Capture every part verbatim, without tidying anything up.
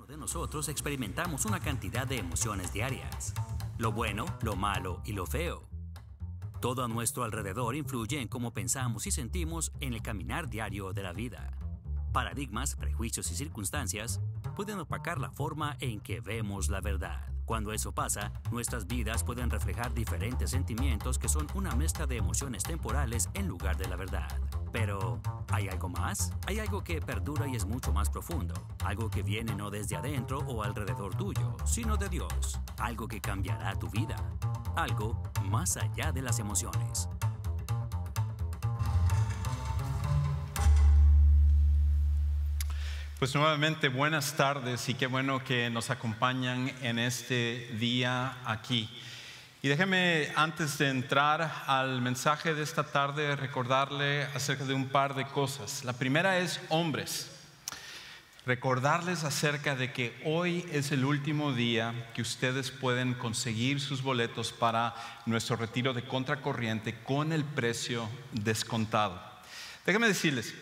De nosotros experimentamos una cantidad de emociones diarias. Lo bueno, lo malo y lo feo. Todo a nuestro alrededor influye en cómo pensamos y sentimos en el caminar diario de la vida. Paradigmas, prejuicios y circunstancias pueden opacar la forma en que vemos la verdad. Cuando eso pasa, nuestras vidas pueden reflejar diferentes sentimientos que son una mezcla de emociones temporales en lugar de la verdad. Pero, ¿hay algo más? Hay algo que perdura y es mucho más profundo. Algo que viene no desde adentro o alrededor tuyo, sino de Dios. Algo que cambiará tu vida. Algo más allá de las emociones. Pues nuevamente buenas tardes y qué bueno que nos acompañan en este día aquí. Y déjeme, antes de entrar al mensaje de esta tarde, recordarle acerca de un par de cosas. La primera es hombres. Recordarles acerca de que hoy es el último día que ustedes pueden conseguir sus boletos para nuestro retiro de contracorriente con el precio descontado. Déjenme decirles,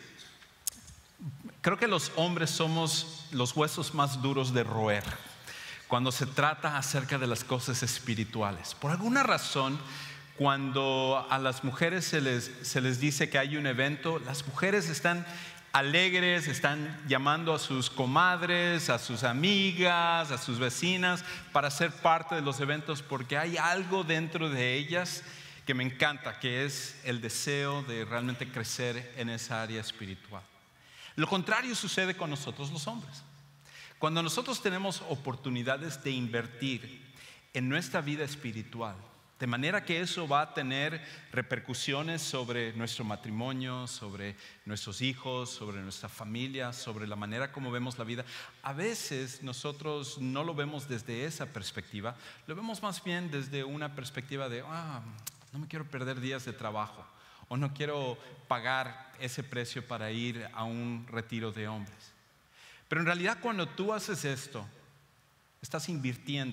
creo que los hombres somos los huesos más duros de roer cuando se trata acerca de las cosas espirituales. Por alguna razón, cuando a las mujeres se les, se les dice que hay un evento, las mujeres están alegres, están llamando a sus comadres, a sus amigas, a sus vecinas para ser parte de los eventos, porque hay algo dentro de ellas que me encanta, que es el deseo de realmente crecer en esa área espiritual. Lo contrario sucede con nosotros los hombres. Cuando nosotros tenemos oportunidades de invertir en nuestra vida espiritual, de manera que eso va a tener repercusiones sobre nuestro matrimonio, sobre nuestros hijos, sobre nuestra familia, sobre la manera como vemos la vida. A veces nosotros no lo vemos desde esa perspectiva, lo vemos más bien desde una perspectiva de, ah, no me quiero perder días de trabajo, o no quiero pagar ese precio para ir a un retiro de hombres. Pero en realidad cuando tú haces esto, estás invirtiendo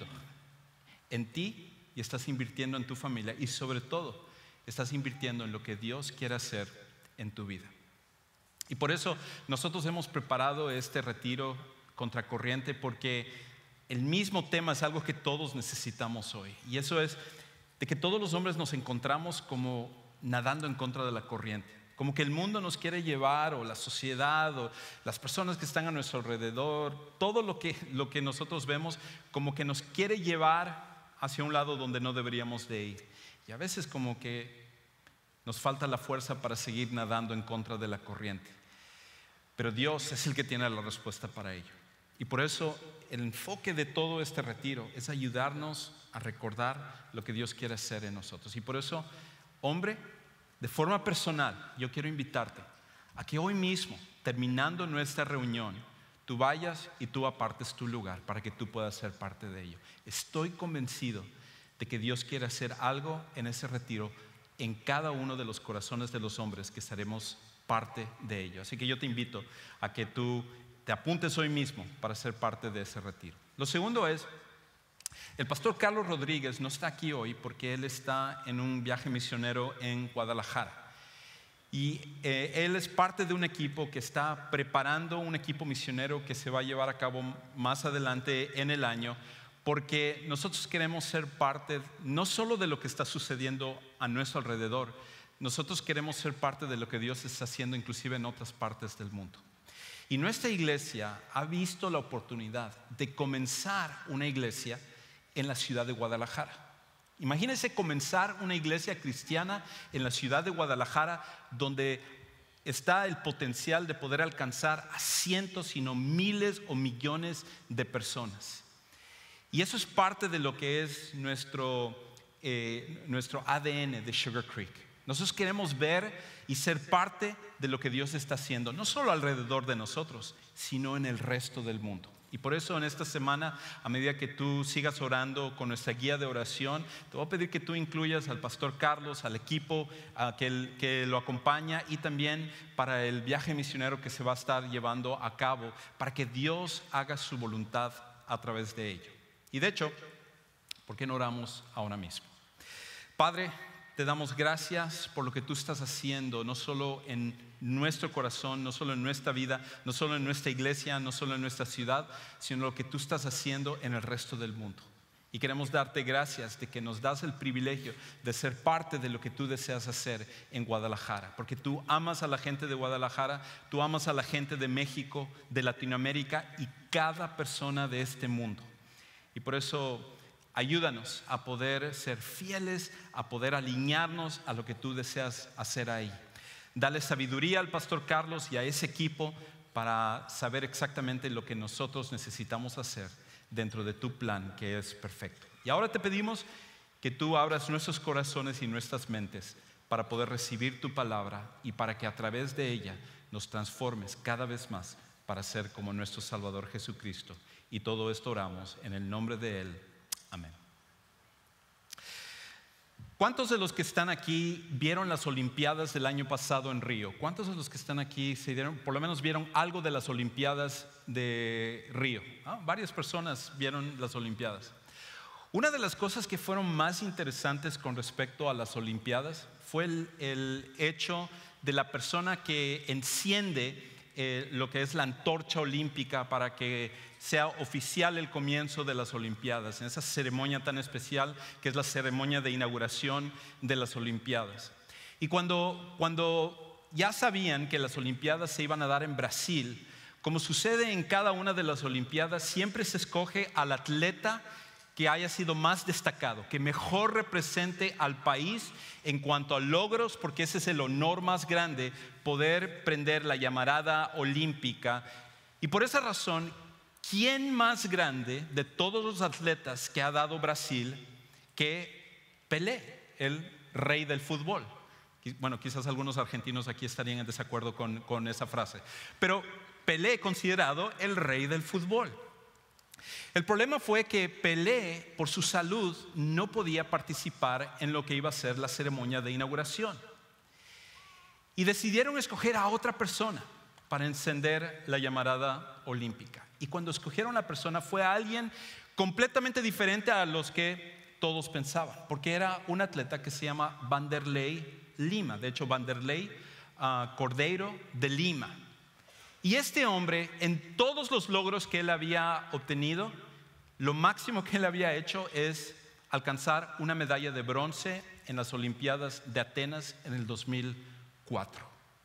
en ti y estás invirtiendo en tu familia y sobre todo estás invirtiendo en lo que Dios quiere hacer en tu vida. Y por eso nosotros hemos preparado este retiro contracorriente, porque el mismo tema es algo que todos necesitamos hoy, y eso es de que todos los hombres nos encontramos como nadando en contra de la corriente, como que el mundo nos quiere llevar, o la sociedad, o las personas que están a nuestro alrededor, todo lo que, lo que nosotros vemos como que nos quiere llevar hacia un lado donde no deberíamos de ir. Y a veces como que nos falta la fuerza para seguir nadando en contra de la corriente. Pero Dios es el que tiene la respuesta para ello. Y por eso el enfoque de todo este retiro es ayudarnos a recordar lo que Dios quiere hacer en nosotros. Y por eso, hombre, de forma personal, yo quiero invitarte a que hoy mismo, terminando nuestra reunión, tú vayas y tú apartes tu lugar para que tú puedas ser parte de ello. Estoy convencido de que Dios quiere hacer algo en ese retiro en cada uno de los corazones de los hombres que estaremos parte de ello. Así que yo te invito a que tú te apuntes hoy mismo para ser parte de ese retiro. Lo segundo es, el pastor Carlos Rodríguez no está aquí hoy porque él está en un viaje misionero en Guadalajara. Y eh, él es parte de un equipo que está preparando un equipo misionero que se va a llevar a cabo más adelante en el año, porque nosotros queremos ser parte no solo de lo que está sucediendo a nuestro alrededor, nosotros queremos ser parte de lo que Dios está haciendo inclusive en otras partes del mundo. Y nuestra iglesia ha visto la oportunidad de comenzar una iglesia en la ciudad de Guadalajara. Imagínense comenzar una iglesia cristiana en la ciudad de Guadalajara, donde está el potencial de poder alcanzar a cientos, sino miles o millones de personas. Y eso es parte de lo que es nuestro, eh, nuestro A D N de Sugar Creek. Nosotros queremos ver y ser parte de lo que Dios está haciendo, no solo alrededor de nosotros, sino en el resto del mundo. Y por eso en esta semana, a medida que tú sigas orando con nuestra guía de oración, te voy a pedir que tú incluyas al pastor Carlos, al equipo a que, el, que lo acompaña, y también para el viaje misionero que se va a estar llevando a cabo, para que Dios haga su voluntad a través de ello. Y de hecho, ¿por qué no oramos ahora mismo? Padre, te damos gracias por lo que tú estás haciendo, no solo en nuestro corazón, no solo en nuestra vida, no solo en nuestra iglesia, no solo en nuestra ciudad, sino lo que tú estás haciendo en el resto del mundo. Y queremos darte gracias de que nos das el privilegio de ser parte de lo que tú deseas hacer en Guadalajara. Porque tú amas a la gente de Guadalajara, tú amas a la gente de México, de Latinoamérica y cada persona de este mundo. Y por eso ayúdanos a poder ser fieles, a poder alinearnos a lo que tú deseas hacer ahí. Dale sabiduría al pastor Carlos y a ese equipo para saber exactamente lo que nosotros necesitamos hacer dentro de tu plan, que es perfecto. Y ahora te pedimos que tú abras nuestros corazones y nuestras mentes para poder recibir tu palabra y para que a través de ella nos transformes cada vez más para ser como nuestro Salvador Jesucristo. Y todo esto oramos en el nombre de Él. Amén. ¿Cuántos de los que están aquí vieron las Olimpiadas del año pasado en Río? ¿Cuántos de los que están aquí se dieron, por lo menos vieron algo de las Olimpiadas de Río? ¿Ah? Varias personas vieron las Olimpiadas. Una de las cosas que fueron más interesantes con respecto a las Olimpiadas fue el, el hecho de la persona que enciende eh, lo que es la antorcha olímpica para que sea oficial el comienzo de las Olimpiadas, en esa ceremonia tan especial que es la ceremonia de inauguración de las Olimpiadas. Y cuando, cuando ya sabían que las Olimpiadas se iban a dar en Brasil, como sucede en cada una de las Olimpiadas, siempre se escoge al atleta que haya sido más destacado, que mejor represente al país en cuanto a logros, porque ese es el honor más grande, poder prender la llamarada olímpica. Y por esa razón, ¿quién más grande de todos los atletas que ha dado Brasil que Pelé, el rey del fútbol? Bueno, quizás algunos argentinos aquí estarían en desacuerdo con, con esa frase, pero Pelé considerado el rey del fútbol. El problema fue que Pelé, por su salud, no podía participar en lo que iba a ser la ceremonia de inauguración. Y decidieron escoger a otra persona para encender la llamarada olímpica. Y cuando escogieron a la persona fue a alguien completamente diferente a los que todos pensaban, porque era un atleta que se llama Vanderlei Lima, de hecho Vanderlei uh, Cordeiro de Lima. Y este hombre, en todos los logros que él había obtenido, lo máximo que él había hecho es alcanzar una medalla de bronce en las Olimpiadas de Atenas en el dos mil cuatro.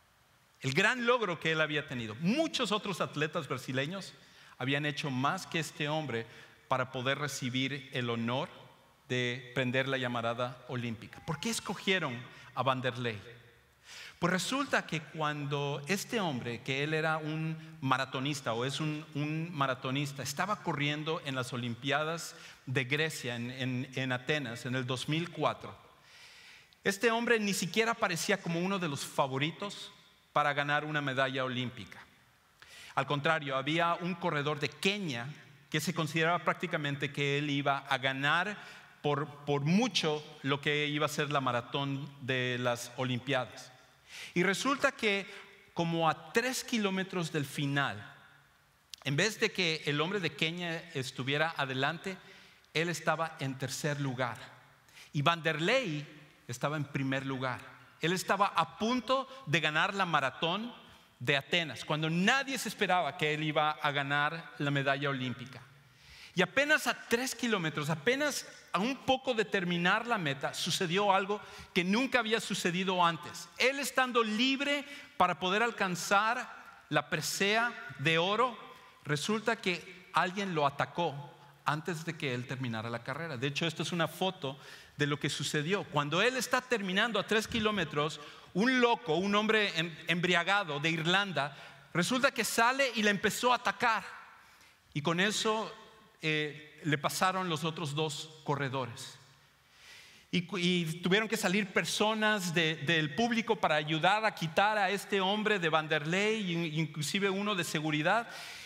El gran logro que él había tenido. Muchos otros atletas brasileños habían hecho más que este hombre para poder recibir el honor de prender la llamarada olímpica. ¿Por qué escogieron a Vanderlei? Pues resulta que cuando este hombre, que él era un maratonista o es un, un maratonista, estaba corriendo en las Olimpiadas de Grecia, en, en, en Atenas, en el dos mil cuatro, este hombre ni siquiera parecía como uno de los favoritos para ganar una medalla olímpica. Al contrario, había un corredor de Kenia que se consideraba prácticamente que él iba a ganar por, por mucho lo que iba a ser la maratón de las Olimpiadas. Y resulta que como a tres kilómetros del final, en vez de que el hombre de Kenia estuviera adelante, él estaba en tercer lugar. Y Vanderlei estaba en primer lugar. Él estaba a punto de ganar la maratón de Atenas, cuando nadie se esperaba que él iba a ganar la medalla olímpica. Y apenas a tres kilómetros, apenas a un poco de terminar la meta, sucedió algo que nunca había sucedido antes. Él estando libre para poder alcanzar la presea de oro, resulta que alguien lo atacó antes de que él terminara la carrera. De hecho, esto es una foto de lo que sucedió. Cuando él está terminando a tres kilómetros, un loco, un hombre embriagado de Irlanda, resulta que sale y le empezó a atacar. Y con eso Eh, le pasaron los otros dos corredores y, y tuvieron que salir personas de, del público para ayudar a quitar a este hombre de Vanderlei, inclusive uno de seguridad.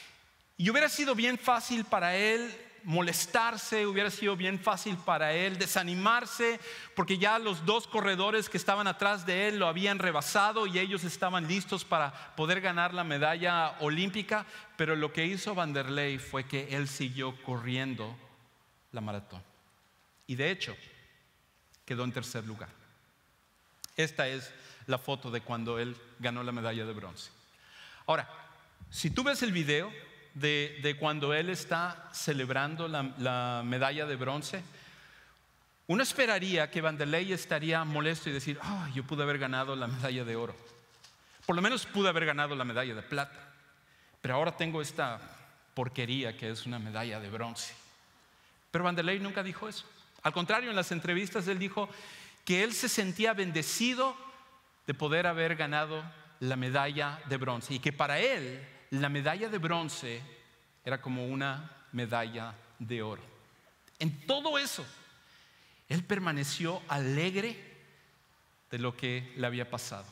Y hubiera sido bien fácil para él molestarse, hubiera sido bien fácil para él desanimarse, porque ya los dos corredores que estaban atrás de él lo habían rebasado y ellos estaban listos para poder ganar la medalla olímpica. Pero lo que hizo Vanderlei fue que él siguió corriendo la maratón y de hecho quedó en tercer lugar. Esta es la foto de cuando él ganó la medalla de bronce. Ahora, si tú ves el video de, de cuando él está celebrando la, la medalla de bronce, uno esperaría que Vanderlei estaría molesto y decir, oh, yo pude haber ganado la medalla de oro. Por lo menos pude haber ganado la medalla de plata. Pero ahora tengo esta porquería que es una medalla de bronce. Pero Vanderlei nunca dijo eso. Al contrario, en las entrevistas él dijo que él se sentía bendecido de poder haber ganado la medalla de bronce y que para él la medalla de bronce era como una medalla de oro. En todo eso, él permaneció alegre de lo que le había pasado.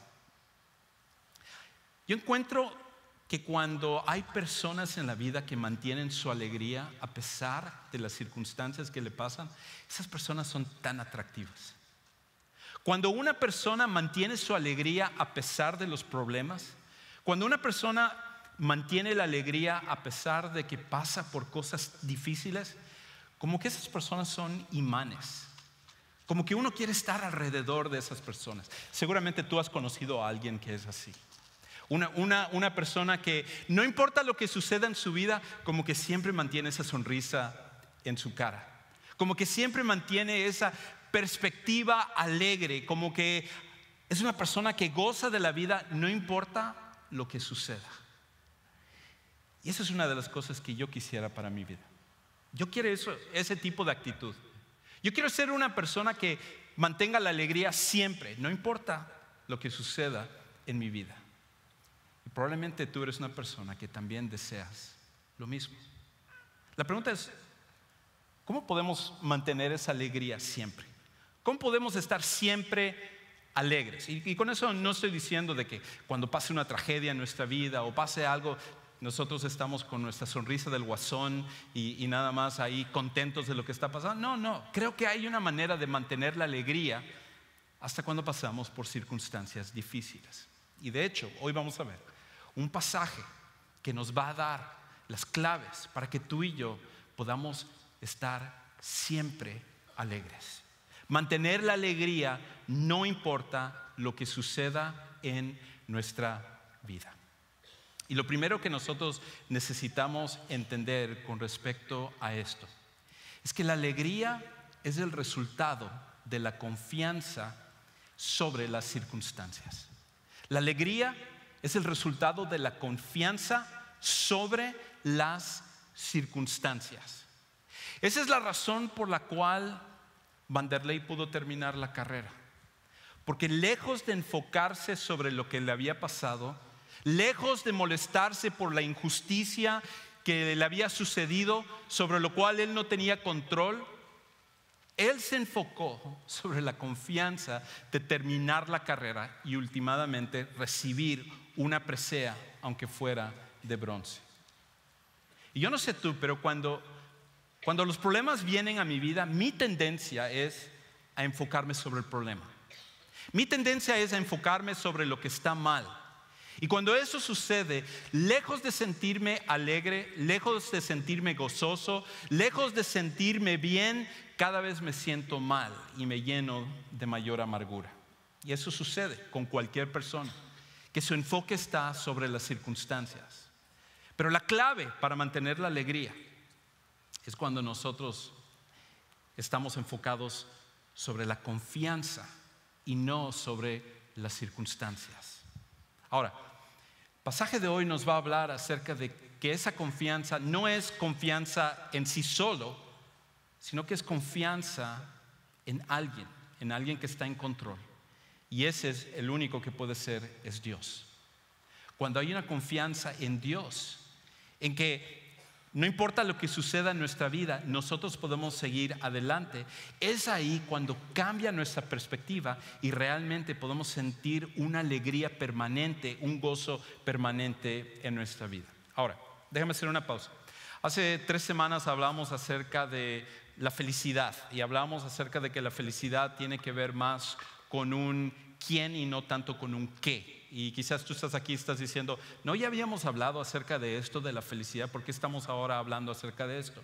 Yo encuentro que cuando hay personas en la vida que mantienen su alegría a pesar de las circunstancias que le pasan, esas personas son tan atractivas. Cuando una persona mantiene su alegría a pesar de los problemas, cuando una persona mantiene la alegría a pesar de que pasa por cosas difíciles, como que esas personas son imanes. Como que uno quiere estar alrededor de esas personas. Seguramente tú has conocido a alguien que es así. Una, una, una persona que no importa lo que suceda en su vida, como que siempre mantiene esa sonrisa en su cara. Como que siempre mantiene esa perspectiva alegre. Como que es una persona que goza de la vida, no importa lo que suceda. Y esa es una de las cosas que yo quisiera para mi vida. Yo quiero eso, ese tipo de actitud. Yo quiero ser una persona que mantenga la alegría siempre, no importa lo que suceda en mi vida. Y probablemente tú eres una persona que también deseas lo mismo. La pregunta es, ¿cómo podemos mantener esa alegría siempre? ¿Cómo podemos estar siempre alegres? Y, y con eso no estoy diciendo de que cuando pase una tragedia en nuestra vida o pase algo, nosotros estamos con nuestra sonrisa del guasón y, y nada más ahí contentos de lo que está pasando. No, no, creo que hay una manera de mantener la alegría hasta cuando pasamos por circunstancias difíciles. Y de hecho, hoy vamos a ver un pasaje que nos va a dar las claves para que tú y yo podamos estar siempre alegres. Mantener la alegría no importa lo que suceda en nuestra vida. Y lo primero que nosotros necesitamos entender con respecto a esto es que la alegría es el resultado de la confianza sobre las circunstancias. La alegría es el resultado de la confianza sobre las circunstancias. Esa es la razón por la cual Vanderlei pudo terminar la carrera. Porque lejos de enfocarse sobre lo que le había pasado, lejos de molestarse por la injusticia que le había sucedido, sobre lo cual él no tenía control, él se enfocó sobre la confianza de terminar la carrera y últimamente recibir una presea, aunque fuera de bronce. Y yo no sé tú, pero cuando, cuando los problemas vienen a mi vida, mi tendencia es a enfocarme sobre el problema. Mi tendencia es a enfocarme sobre lo que está mal. Y cuando eso sucede, lejos de sentirme alegre, lejos de sentirme gozoso, lejos de sentirme bien, cada vez me siento mal y me lleno de mayor amargura. Y eso sucede con cualquier persona, que su enfoque está sobre las circunstancias. Pero la clave para mantener la alegría es cuando nosotros estamos enfocados sobre la confianza y no sobre las circunstancias. Ahora, el pasaje de hoy nos va a hablar acerca de que esa confianza no es confianza en sí solo, sino que es confianza en alguien, en alguien que está en control. Y ese es el único que puede ser, es Dios. Cuando hay una confianza en Dios, en que no importa lo que suceda en nuestra vida, nosotros podemos seguir adelante. Es ahí cuando cambia nuestra perspectiva y realmente podemos sentir una alegría permanente, un gozo permanente en nuestra vida. Ahora, déjame hacer una pausa. Hace tres semanas hablamos acerca de la felicidad y hablamos acerca de que la felicidad tiene que ver más con un quién y no tanto con un qué. Y quizás tú estás aquí y estás diciendo, no, ya habíamos hablado acerca de esto de la felicidad, ¿por qué estamos ahora hablando acerca de esto?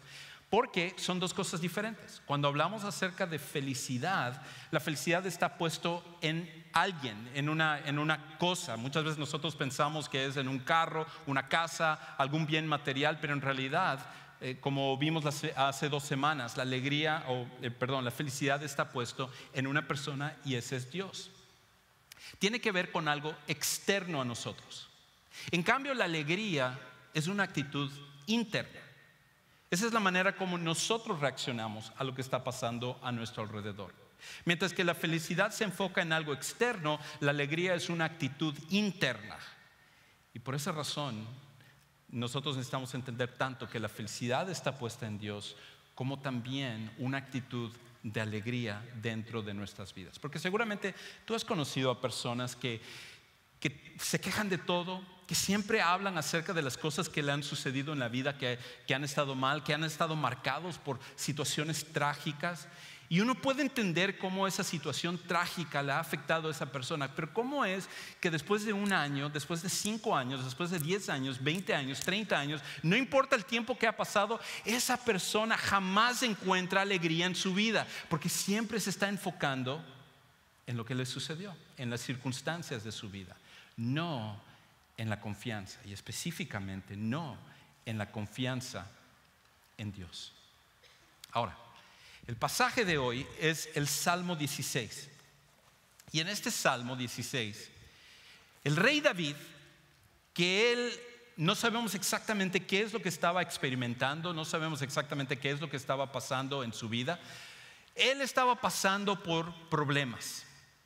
Porque son dos cosas diferentes. Cuando hablamos acerca de felicidad, la felicidad está puesto en alguien, en una, en una cosa. Muchas veces nosotros pensamos que es en un carro, una casa, algún bien material, pero en realidad, eh, como vimos hace, hace dos semanas, la alegría, o eh, perdón, la felicidad está puesto en una persona y ese es Dios. Tiene que ver con algo externo a nosotros. En cambio, la alegría es una actitud interna. Esa es la manera como nosotros reaccionamos a lo que está pasando a nuestro alrededor. Mientras que la felicidad se enfoca en algo externo, la alegría es una actitud interna. Y por esa razón, nosotros necesitamos entender tanto que la felicidad está puesta en Dios, como también una actitud de alegría dentro de nuestras vidas. Porque seguramente tú has conocido a personas que, que se quejan de todo, que siempre hablan acerca de las cosas que le han sucedido en la vida, que, que han estado mal, que han estado marcados por situaciones trágicas. Y uno puede entender cómo esa situación trágica le ha afectado a esa persona. Pero ¿cómo es que después de un año, después de cinco años, después de diez años, veinte años, treinta años, no importa el tiempo que ha pasado, esa persona jamás encuentra alegría en su vida? Porque siempre se está enfocando en lo que le sucedió, en las circunstancias de su vida, no en la confianza, y específicamente no en la confianza en Dios. Ahora, el pasaje de hoy es el Salmo dieciséis. Y en este Salmo dieciséis, el rey David, que él no sabemos exactamente qué es lo que estaba experimentando, no sabemos exactamente qué es lo que estaba pasando en su vida, él estaba pasando por problemas.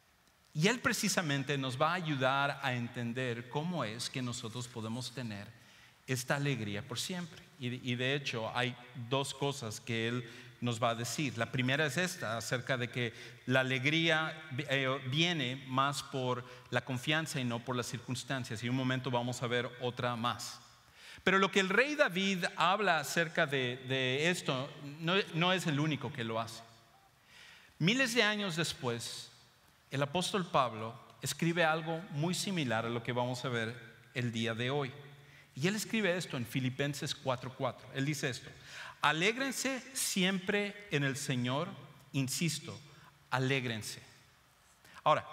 Y él precisamente nos va a ayudar a entender cómo es que nosotros podemos tener esta alegría por siempre. Y, y de hecho hay dos cosas que él nos va a decir. La primera es esta, acerca de que la alegría eh, viene más por la confianza y no por las circunstancias. Y en un momento vamos a ver otra más. Pero lo que el rey David habla acerca de, de esto no, no es el único que lo hace. Miles de años después, el apóstol Pablo escribe algo muy similar a lo que vamos a ver el día de hoy. Y él escribe esto en Filipenses cuatro cuatro. Él dice esto: alégrense siempre en el Señor, insisto, alégrense. Ahora,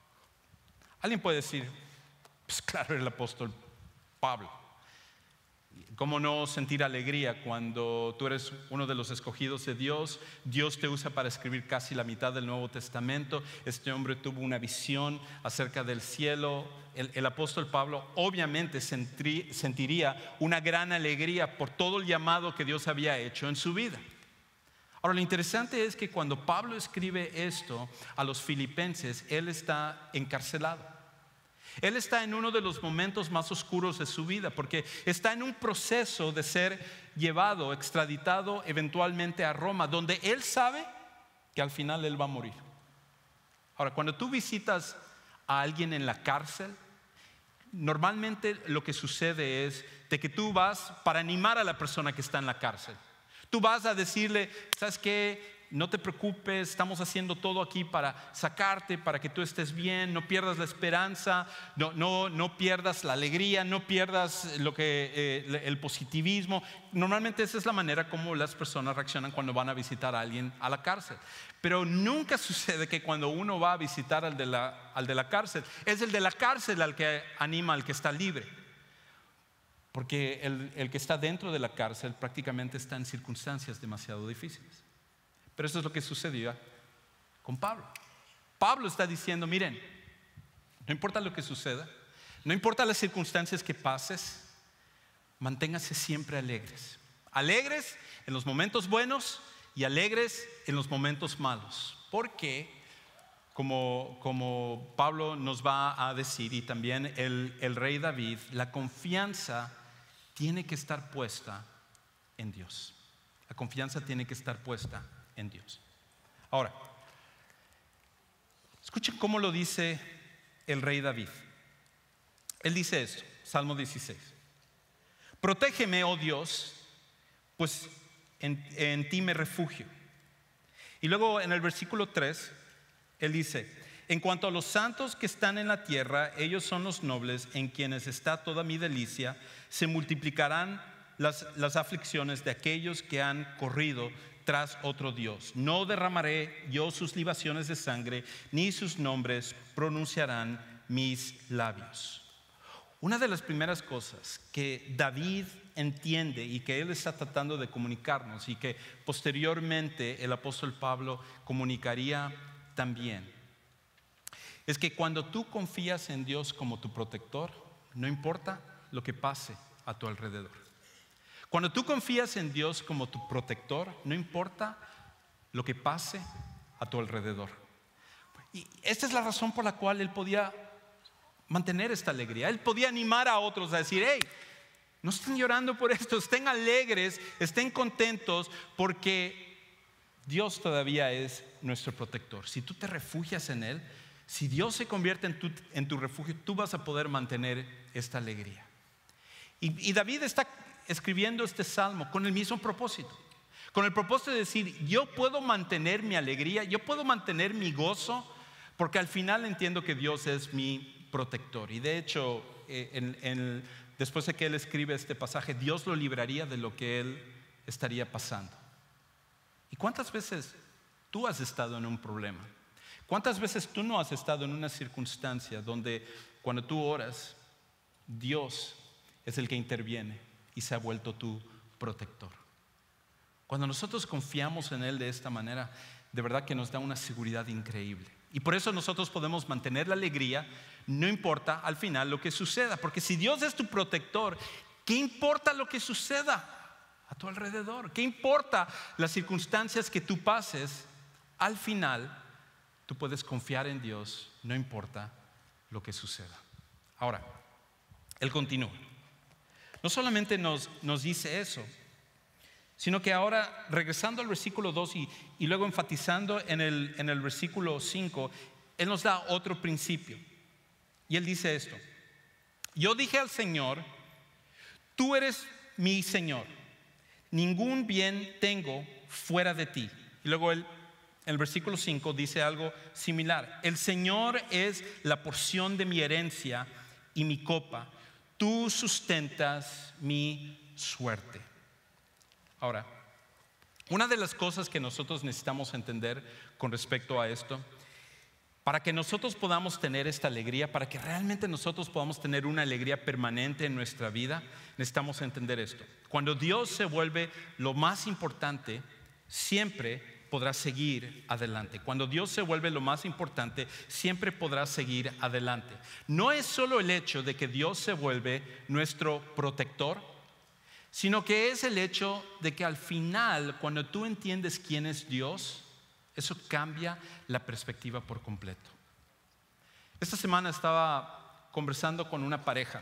alguien puede decir, pues claro, el apóstol Pablo. ¿Cómo no sentir alegría cuando tú eres uno de los escogidos de Dios? Dios te usa para escribir casi la mitad del Nuevo Testamento. Este hombre tuvo una visión acerca del cielo. El, el apóstol Pablo obviamente sentí, sentiría una gran alegría por todo el llamado que Dios había hecho en su vida. Ahora, lo interesante es que cuando Pablo escribe esto a los filipenses, él está encarcelado. Él está en uno de los momentos más oscuros de su vida, porque está en un proceso de ser llevado, extraditado eventualmente a Roma, donde él sabe que al final él va a morir. Ahora, cuando tú visitas a alguien en la cárcel, normalmente lo que sucede es de que tú vas para animar a la persona que está en la cárcel. Tú vas a decirle, ¿sabes qué? No te preocupes, estamos haciendo todo aquí para sacarte, para que tú estés bien, no pierdas la esperanza, no, no, no pierdas la alegría, no pierdas lo que, eh, el positivismo. Normalmente esa es la manera como las personas reaccionan cuando van a visitar a alguien a la cárcel. Pero nunca sucede que cuando uno va a visitar al de la, al de la cárcel, es el de la cárcel al que anima al que está libre. Porque el, el que está dentro de la cárcel prácticamente está en circunstancias demasiado difíciles. Pero eso es lo que sucedió con Pablo. Pablo está diciendo, miren, no importa lo que suceda, no importa las circunstancias que pases, manténgase siempre alegres. Alegres en los momentos buenos y alegres en los momentos malos. Porque, como, como Pablo nos va a decir, y también el, el rey David, la confianza tiene que estar puesta en Dios. La confianza tiene que estar puesta en Dios. Ahora, escuchen cómo lo dice el rey David. Él dice esto, Salmo dieciséis: protégeme, oh Dios, pues en, en ti me refugio. Y luego en el versículo tres, él dice: en cuanto a los santos que están en la tierra, ellos son los nobles en quienes está toda mi delicia, se multiplicarán las, las aflicciones de aquellos que han corrido tras otro Dios. No derramaré yo sus libaciones de sangre, ni sus nombres pronunciarán mis labios. Una de las primeras cosas que David entiende y que él está tratando de comunicarnos y que posteriormente el apóstol Pablo comunicaría también, es que cuando tú confías en Dios como tu protector, no importa lo que pase a tu alrededor. Cuando tú confías en Dios como tu protector, no importa lo que pase a tu alrededor. Y esta es la razón por la cual él podía mantener esta alegría. Él podía animar a otros a decir: hey, no estén llorando por esto, estén alegres, estén contentos, porque Dios todavía es nuestro protector. Si tú te refugias en Él, si Dios se convierte en tu, en tu refugio, tú vas a poder mantener esta alegría. Y, y David está escribiendo este salmo con el mismo propósito, con el propósito de decir: yo puedo mantener mi alegría, yo puedo mantener mi gozo, porque al final entiendo que Dios es mi protector. Y de hecho, en, en, después de que él escribe este pasaje, Dios lo libraría de lo que él estaría pasando. ¿Y cuántas veces tú has estado en un problema? ¿Cuántas veces tú no has estado en una circunstancia donde cuando tú oras, Dios es el que interviene y se ha vuelto tu protector? Cuando nosotros confiamos en Él de esta manera, de verdad que nos da una seguridad increíble. Y por eso nosotros podemos mantener la alegría, no importa al final lo que suceda. Porque si Dios es tu protector, ¿qué importa lo que suceda a tu alrededor? ¿Qué importa las circunstancias que tú pases? Al final, tú puedes confiar en Dios, no importa lo que suceda. Ahora, Él continúa. No solamente nos, nos dice eso, sino que ahora, regresando al versículo dos y, y luego enfatizando en el, en el versículo cinco, Él nos da otro principio. Y Él dice esto: yo dije al Señor, tú eres mi Señor, ningún bien tengo fuera de ti. Y luego Él, en el versículo cinco, dice algo similar: el Señor es la porción de mi herencia y mi copa, tú sustentas mi suerte. Ahora, una de las cosas que nosotros necesitamos entender con respecto a esto, para que nosotros podamos tener esta alegría, para que realmente nosotros podamos tener una alegría permanente en nuestra vida, necesitamos entender esto. Cuando Dios se vuelve lo más importante, siempre podrás seguir adelante. Cuando Dios se vuelve lo más importante, siempre podrás seguir adelante. No es solo el hecho de que Dios se vuelve nuestro protector, sino que es el hecho de que al final, cuando tú entiendes quién es Dios, eso cambia la perspectiva por completo. Esta semana estaba conversando con una pareja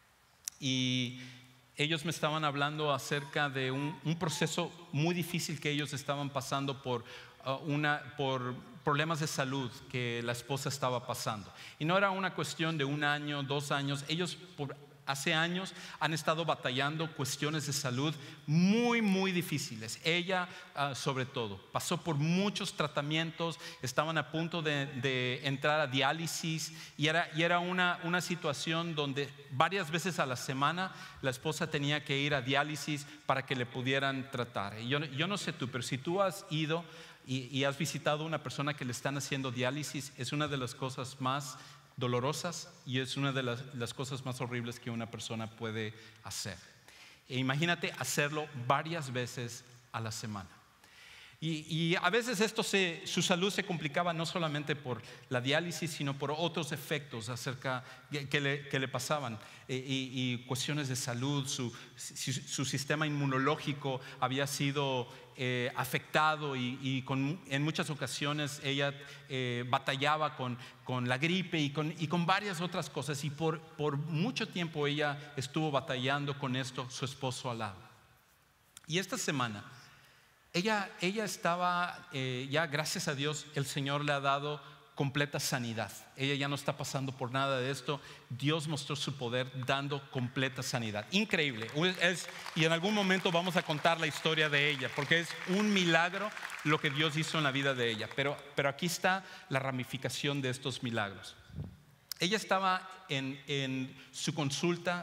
y ellos me estaban hablando acerca de un, un proceso muy difícil que ellos estaban pasando por, uh, una, por problemas de salud que la esposa estaba pasando. Y no era una cuestión de un año, dos años. Ellos por hace años han estado batallando cuestiones de salud muy, muy difíciles. Ella, uh, sobre todo, pasó por muchos tratamientos, estaban a punto de, de entrar a diálisis y era, y era una, una situación donde varias veces a la semana la esposa tenía que ir a diálisis para que le pudieran tratar. Y yo, yo no sé tú, pero si tú has ido y, y has visitado a una persona que le están haciendo diálisis, es una de las cosas más dolorosas y es una de las, las cosas más horribles que una persona puede hacer. E imagínate hacerlo varias veces a la semana. Y, y a veces esto se, su salud se complicaba no solamente por la diálisis, sino por otros efectos acerca que le, que le pasaban y, y, y cuestiones de salud. Su, su, su sistema inmunológico había sido eh, afectado y, y con, en muchas ocasiones ella eh, batallaba con, con la gripe y con, y con varias otras cosas. Y por, por mucho tiempo ella estuvo batallando con esto, su esposo al lado. Y esta semana Ella, ella estaba, eh, ya gracias a Dios, el Señor le ha dado completa sanidad. Ella ya no está pasando por nada de esto. Dios mostró su poder dando completa sanidad. Increíble. Es, y en algún momento vamos a contar la historia de ella, porque es un milagro lo que Dios hizo en la vida de ella. Pero, pero aquí está la ramificación de estos milagros. Ella estaba en, en su consulta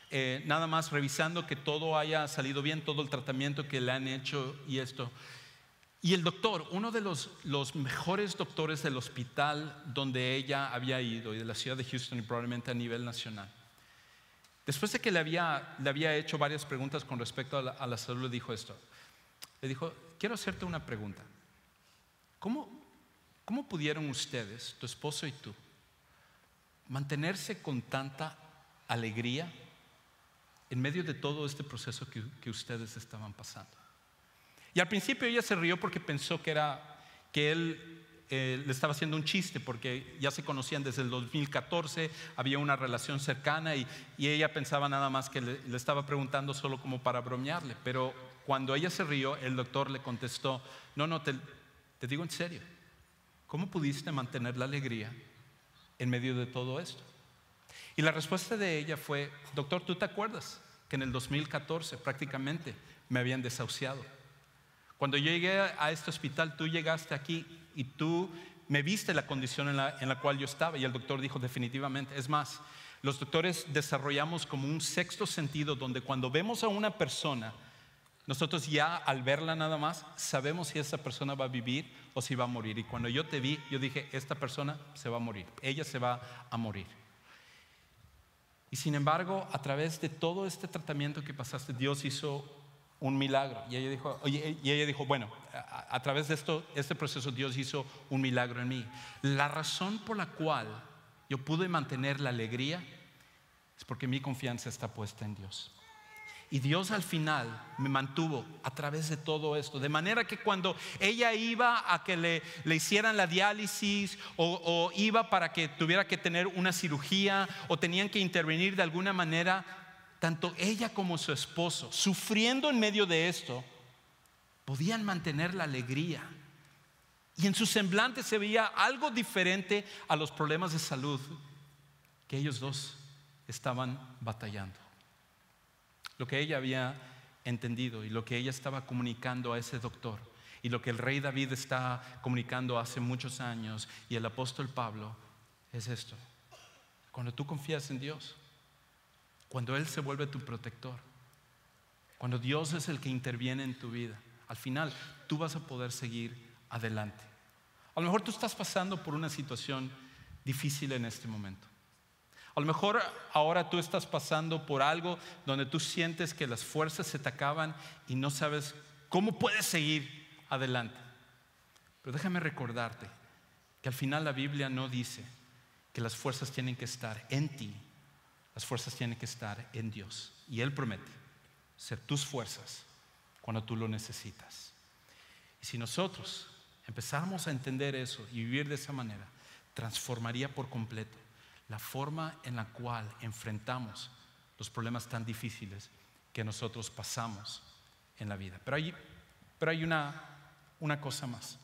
eh, nada más revisando que todo haya salido bien, todo el tratamiento que le han hecho y esto. Y el doctor, uno de los, los mejores doctores del hospital donde ella había ido y de la ciudad de Houston y probablemente a nivel nacional, después de que le había, le había hecho varias preguntas con respecto a la, a la salud, le dijo esto. Le dijo, quiero hacerte una pregunta. ¿Cómo, cómo pudieron ustedes, tu esposo y tú, mantenerse con tanta alegría en medio de todo este proceso que, que ustedes estaban pasando? Y al principio ella se rió porque pensó que, era, que él eh, le estaba haciendo un chiste, porque ya se conocían desde el dos mil catorce, había una relación cercana y, y ella pensaba nada más que le, le estaba preguntando solo como para bromearle. Pero cuando ella se rió, el doctor le contestó, no, no, te, te digo en serio, ¿cómo pudiste mantener la alegría en medio de todo esto? Y la respuesta de ella fue, doctor, ¿tú te acuerdas que en el dos mil catorce prácticamente me habían desahuciado? Cuando yo llegué a este hospital, tú llegaste aquí y tú me viste la condición en la, en la cual yo estaba. Y el doctor dijo definitivamente. Es más, los doctores desarrollamos como un sexto sentido donde cuando vemos a una persona, nosotros ya al verla nada más sabemos si esa persona va a vivir o si va a morir. Y cuando yo te vi, yo dije, esta persona se va a morir, ella se va a morir. Y sin embargo, a través de todo este tratamiento que pasaste, Dios hizo un milagro. Y ella dijo, oye, y ella dijo bueno, a, a través de esto, este proceso Dios hizo un milagro en mí. La razón por la cual yo pude mantener la alegría es porque mi confianza está puesta en Dios. Y Dios al final me mantuvo a través de todo esto, de manera que cuando ella iba a que le, le hicieran la diálisis o, o iba para que tuviera que tener una cirugía o tenían que intervenir de alguna manera, tanto ella como su esposo, sufriendo en medio de esto, podían mantener la alegría. Y en su semblante se veía algo diferente a los problemas de salud que ellos dos estaban batallando. Lo que ella había entendido y lo que ella estaba comunicando a ese doctor y lo que el rey David está comunicando hace muchos años y el apóstol Pablo es esto: cuando tú confías en Dios, cuando Él se vuelve tu protector, cuando Dios es el que interviene en tu vida, al final tú vas a poder seguir adelante. A lo mejor tú estás pasando por una situación difícil en este momento. A lo mejor ahora tú estás pasando por algo donde tú sientes que las fuerzas se te acaban y no sabes cómo puedes seguir adelante. Pero déjame recordarte que al final la Biblia no dice que las fuerzas tienen que estar en ti. Las fuerzas tienen que estar en Dios. Y Él promete ser tus fuerzas cuando tú lo necesitas. Y si nosotros empezáramos a entender eso y vivir de esa manera, transformaría por completo la forma en la cual enfrentamos los problemas tan difíciles que nosotros pasamos en la vida. Pero hay, pero hay una, una cosa más.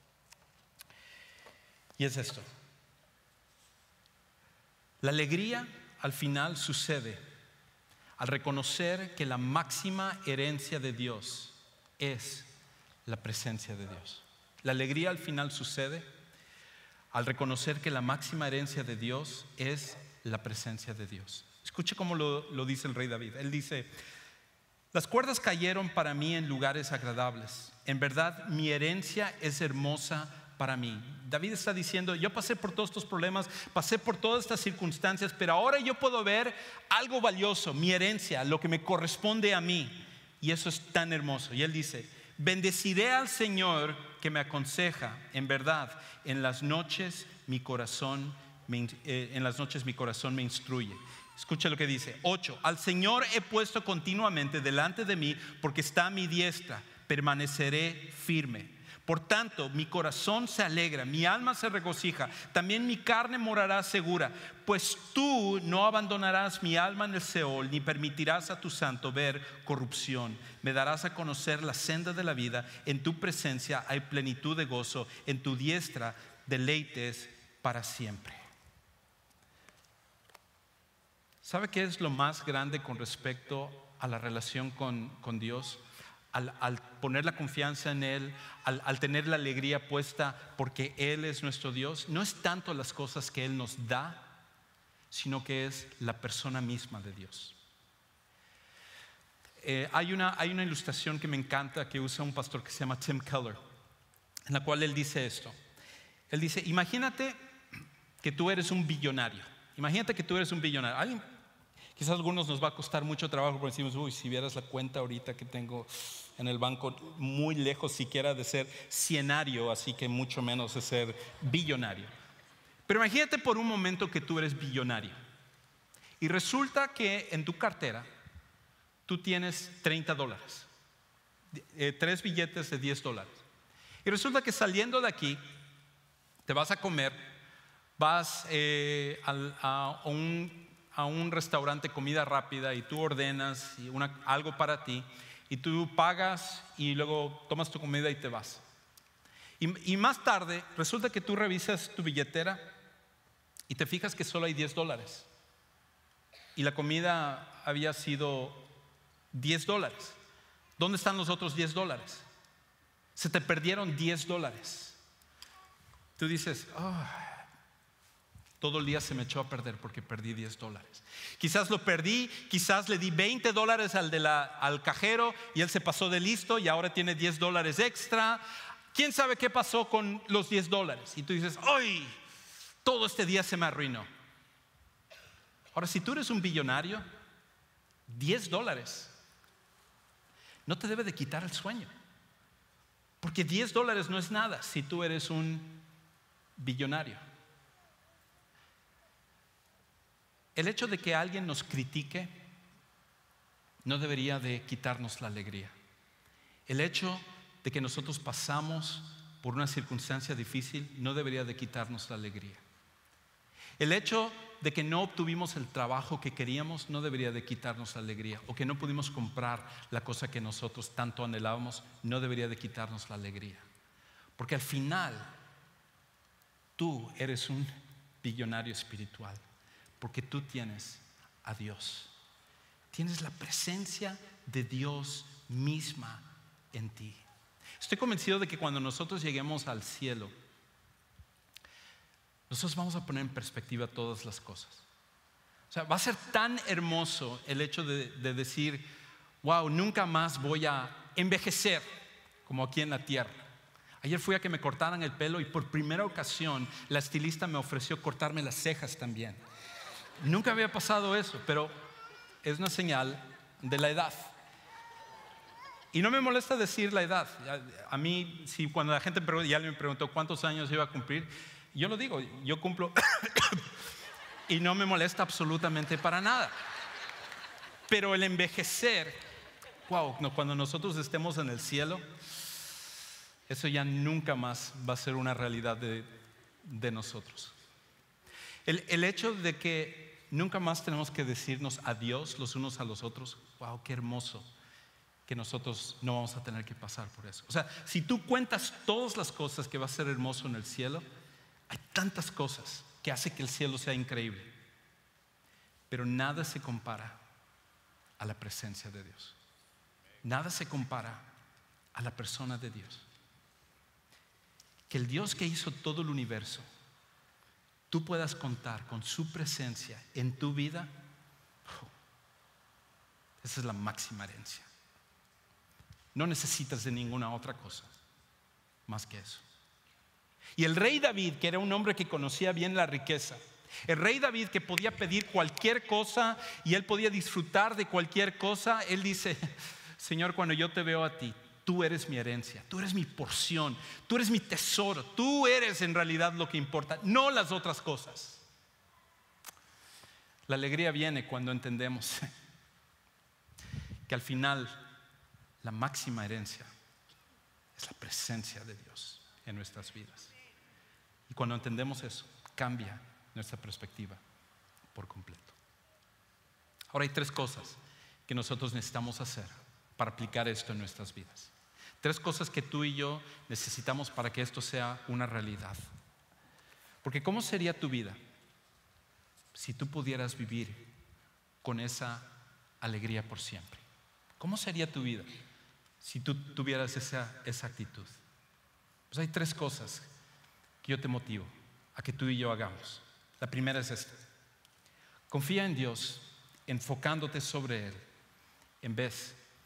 Y es esto. La alegría al final sucede al reconocer que la máxima herencia de Dios es la presencia de Dios. La alegría al final sucede al reconocer que la máxima herencia de Dios es la presencia de Dios. Escuche cómo lo, lo dice el rey David. Él dice, las cuerdas cayeron para mí en lugares agradables. En verdad, mi herencia es hermosa para mí. David está diciendo, yo pasé por todos estos problemas, pasé por todas estas circunstancias, pero ahora yo puedo ver algo valioso, mi herencia, lo que me corresponde a mí. Y eso es tan hermoso. Y él dice, bendeciré al Señor que me aconseja. En verdad, en las noches mi corazón me, eh, en las noches mi corazón me instruye. Escucha lo que dice. Ocho. Al Señor he puesto continuamente delante de mí, porque está a mi diestra. Permaneceré firme. Por tanto, mi corazón se alegra, mi alma se regocija, también mi carne morará segura, pues tú no abandonarás mi alma en el Seol, ni permitirás a tu santo ver corrupción. Me darás a conocer la senda de la vida, en tu presencia hay plenitud de gozo, en tu diestra deleites para siempre. ¿Sabe qué es lo más grande con respecto a la relación con, con Dios? Al, al poner la confianza en Él, al, al tener la alegría puesta porque Él es nuestro Dios, no es tanto las cosas que Él nos da, sino que es la persona misma de Dios. eh, hay, una, hay una ilustración que me encanta que usa un pastor que se llama Tim Keller, en la cual él dice esto. Él dice, imagínate que tú eres un billonario. Imagínate que tú eres un billonario. ¿Alguien? Quizás a algunos nos va a costar mucho trabajo porque decimos, uy, si vieras la cuenta ahorita que tengo en el banco, muy lejos siquiera de ser cienario, así que mucho menos de ser billonario. Pero imagínate por un momento que tú eres billonario y resulta que en tu cartera tú tienes treinta dólares, eh, tres billetes de diez dólares. Y resulta que saliendo de aquí te vas a comer, vas eh, al, a un... a un restaurante, comida rápida, y tú ordenas una, algo para ti, y tú pagas y luego tomas tu comida y te vas. Y, y más tarde resulta que tú revisas tu billetera y te fijas que solo hay diez dólares. Y la comida había sido diez dólares. ¿Dónde están los otros diez dólares? Se te perdieron diez dólares. Tú dices, oh, todo el día se me echó a perder porque perdí diez dólares. Quizás lo perdí, quizás le di veinte dólares al, de la, al cajero y él se pasó de listo y ahora tiene diez dólares extra. ¿Quién sabe qué pasó con los diez dólares? Y tú dices, ¡ay! Todo este día se me arruinó. Ahora, si tú eres un billonario, diez dólares no te debe de quitar el sueño. Porque diez dólares no es nada si tú eres un billonario. El hecho de que alguien nos critique no debería de quitarnos la alegría. El hecho de que nosotros pasamos por una circunstancia difícil no debería de quitarnos la alegría. El hecho de que no obtuvimos el trabajo que queríamos no debería de quitarnos la alegría. O que no pudimos comprar la cosa que nosotros tanto anhelábamos no debería de quitarnos la alegría. Porque al final tú eres un billonario espiritual. Porque tú tienes a Dios. Tienes la presencia de Dios misma en ti. Estoy convencido de que cuando nosotros lleguemos al cielo, nosotros vamos a poner en perspectiva todas las cosas. O sea, va a ser tan hermoso el hecho de, de decir, wow, nunca más voy a envejecer como aquí en la tierra. Ayer fui a que me cortaran el pelo y por primera ocasión la estilista me ofreció cortarme las cejas también. Nunca había pasado eso, pero es una señal de la edad. Y no me molesta decir la edad. A mí, si cuando la gente ya me preguntó cuántos años iba a cumplir, yo lo digo, yo cumplo y no me molesta absolutamente para nada. Pero el envejecer, wow, cuando nosotros estemos en el cielo, eso ya nunca más va a ser una realidad de, de nosotros. El, el hecho de que nunca más tenemos que decirnos adiós los unos a los otros, wow, qué hermoso que nosotros no vamos a tener que pasar por eso. O sea, si tú cuentas todas las cosas que va a ser hermoso en el cielo, hay tantas cosas que hace que el cielo sea increíble, pero nada se compara a la presencia de Dios. Nada se compara a la persona de Dios. Que el Dios que hizo todo el universo, tú puedas contar con su presencia en tu vida, esa es la máxima herencia. No necesitas de ninguna otra cosa más que eso. Y el rey David, que era un hombre que conocía bien la riqueza, el rey David que podía pedir cualquier cosa y él podía disfrutar de cualquier cosa, él dice, Señor, cuando yo te veo a ti, tú eres mi herencia, tú eres mi porción, tú eres mi tesoro, tú eres en realidad lo que importa, no las otras cosas. La alegría viene cuando entendemos que al final la máxima herencia es la presencia de Dios en nuestras vidas. Y cuando entendemos eso, cambia nuestra perspectiva por completo. Ahora hay tres cosas que nosotros necesitamos hacer para aplicar esto en nuestras vidas. Tres cosas que tú y yo necesitamos para que esto sea una realidad. Porque ¿cómo sería tu vida si tú pudieras vivir con esa alegría por siempre? ¿Cómo sería tu vida si tú tuvieras esa, esa actitud? Pues hay tres cosas que yo te motivo a que tú y yo hagamos. La primera es esta: confía en Dios, enfocándote sobre Él, en vez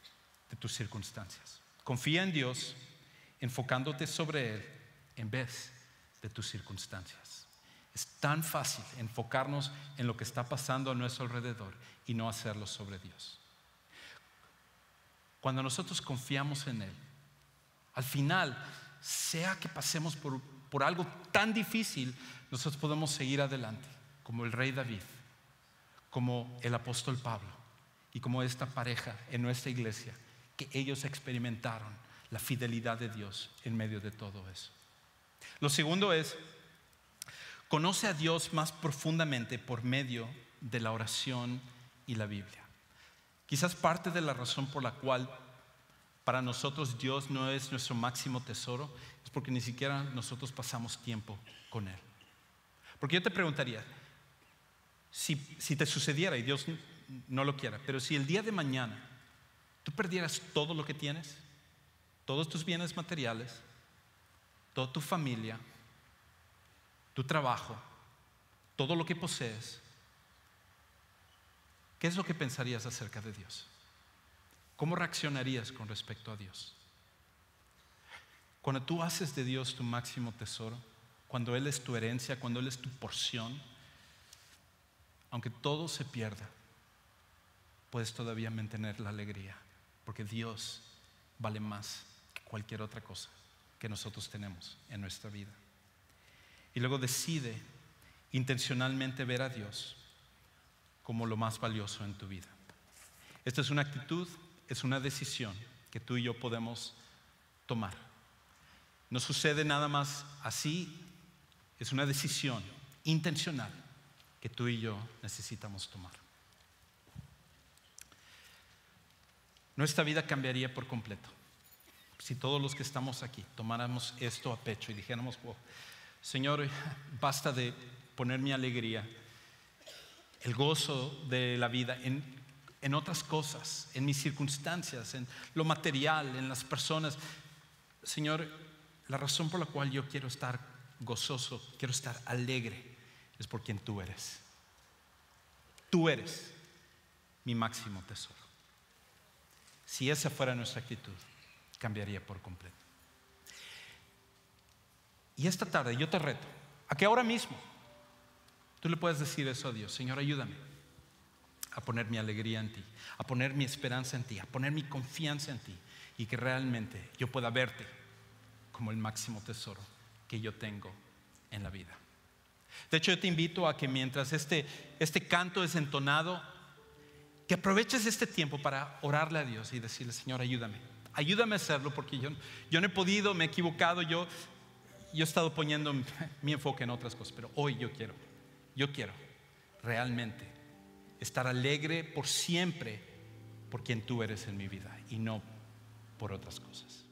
de tus circunstancias. Confía en Dios, enfocándote sobre Él en vez de tus circunstancias. Es tan fácil enfocarnos en lo que está pasando a nuestro alrededor y no hacerlo sobre Dios. Cuando nosotros confiamos en Él, al final, sea que pasemos por, por algo tan difícil, nosotros podemos seguir adelante, como el rey David, como el apóstol Pablo y como esta pareja en nuestra iglesia, que ellos experimentaron la fidelidad de Dios en medio de todo eso. Lo segundo es, conoce a Dios más profundamente por medio de la oración y la Biblia. Quizás parte de la razón por la cual para nosotros Dios no es nuestro máximo tesoro es porque ni siquiera nosotros pasamos tiempo con Él. Porque yo te preguntaría, si, si te sucediera, y Dios no lo quiera, pero si el día de mañana tú perdieras todo lo que tienes, todos tus bienes materiales, toda tu familia, tu trabajo, todo lo que posees, ¿qué es lo que pensarías acerca de Dios? ¿Cómo reaccionarías con respecto a Dios? Cuando tú haces de Dios tu máximo tesoro, cuando Él es tu herencia, cuando Él es tu porción, aunque todo se pierda, puedes todavía mantener la alegría, porque Dios vale más que cualquier otra cosa que nosotros tenemos en nuestra vida. Y luego decide intencionalmente ver a Dios como lo más valioso en tu vida. Esta es una actitud, es una decisión que tú y yo podemos tomar. No sucede nada más así, es una decisión intencional que tú y yo necesitamos tomar. Nuestra vida cambiaría por completo si todos los que estamos aquí tomáramos esto a pecho y dijéramos, oh, Señor, basta de poner mi alegría, el gozo de la vida en, en otras cosas, en mis circunstancias, en lo material, en las personas. Señor, la razón por la cual yo quiero estar gozoso, quiero estar alegre, es por quien tú eres. Tú eres mi máximo tesoro. Si esa fuera nuestra actitud, cambiaría por completo. Y esta tarde yo te reto a que ahora mismo tú le puedes decir eso a Dios: Señor, ayúdame a poner mi alegría en ti, a poner mi esperanza en ti, a poner mi confianza en ti, y que realmente yo pueda verte como el máximo tesoro que yo tengo en la vida. De hecho, yo te invito a que mientras este, este canto es entonado, que aproveches este tiempo para orarle a Dios y decirle: Señor, ayúdame, ayúdame a hacerlo, porque yo, yo no he podido, me he equivocado, yo, yo he estado poniendo mi enfoque en otras cosas, pero hoy yo quiero, yo quiero realmente estar alegre por siempre por quien tú eres en mi vida y no por otras cosas.